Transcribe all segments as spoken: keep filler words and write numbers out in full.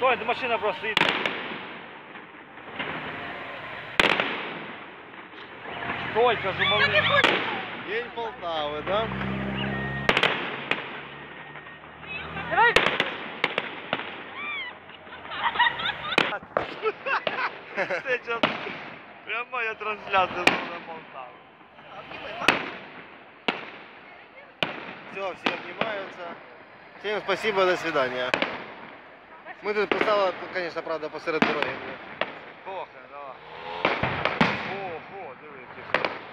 Стой, машина просто стоит. Стой, кажу, малий. День Полтави, да? Давай. Це час прямая трансляція зони Полтави. Все, все обнимаются. Всем спасибо, до свидания. Мы тут поставили, конечно, правда, посеред дороги. Похай, давай. Ого, дивіться.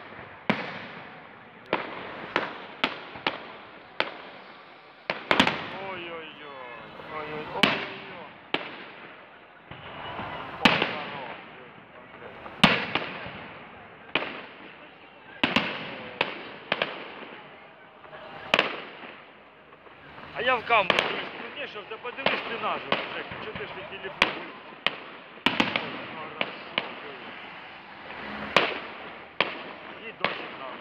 Ой-ой-ой. Ой-ой-ой. А я в камеру дивлюсь, ну ні, щоб ти подивись спина ж, Жек, чого ти ж ти телефон? Хорошо, дивись. І дощик нам.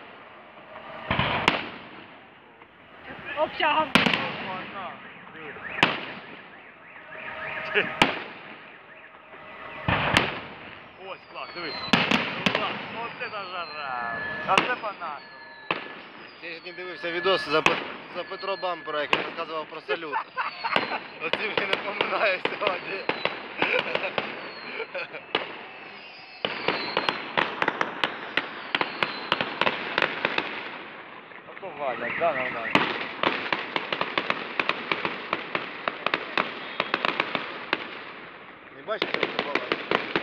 Общагам. Опа-на, дивись. Ось, клас, дивись. Клас, от це жара. А це по-нашому. Я ж не дивився відос за, Пет- за Петро Бампера, як він розказував про салют. Оцим він напоминає сьогодні. А то валять, да, нормально. Не бачиш, що це балакає?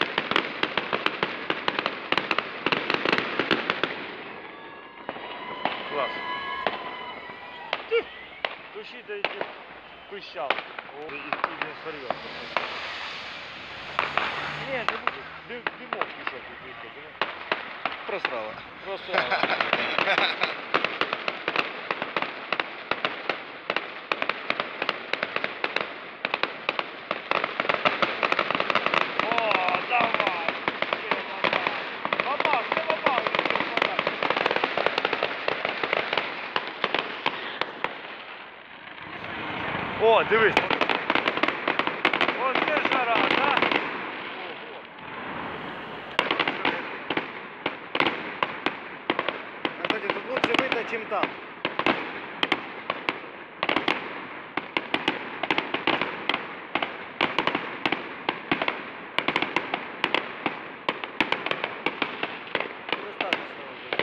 Класс. Ты души да эти пыщал. О, и не сорвет. Не, не буду. Дым, дымок еще тут. Просрала. Просто. О, давай. Попал, ты попал. О, дивись. Оце жара, да? Ого. Кстати, тут лучше видно, чем там. Достаточно уже.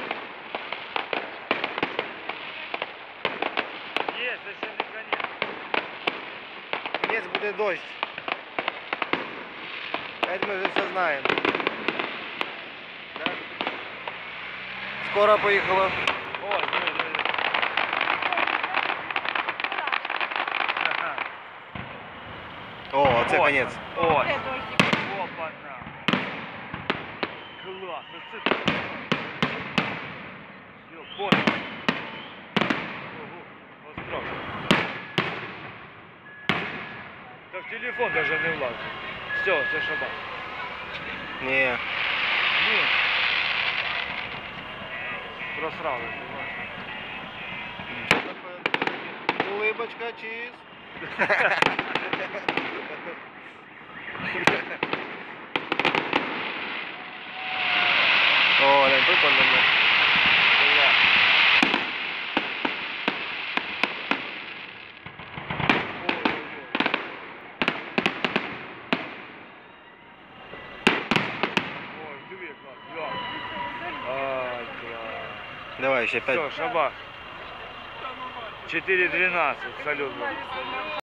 Є, це ще не конець. Кінець буде дощ. Это мы же все знаем. Да? Скоро поїхала. Ой, диви, диви. О, це Ось, конець. Ось. Це дощик. Опа-на. Класс, оце так. Все, понял. Ого, остров. Да в телефон даже не влазит. Все, це шабаш. Ні. Ні. Просрали, понимаешь? Що таке? Улибочка, чиз. О, глянь, прикольно. Ой, диви, клас, да. Ай, клас. Давай ще п'ять. Все, шабаш. четыре двенадцать, салют.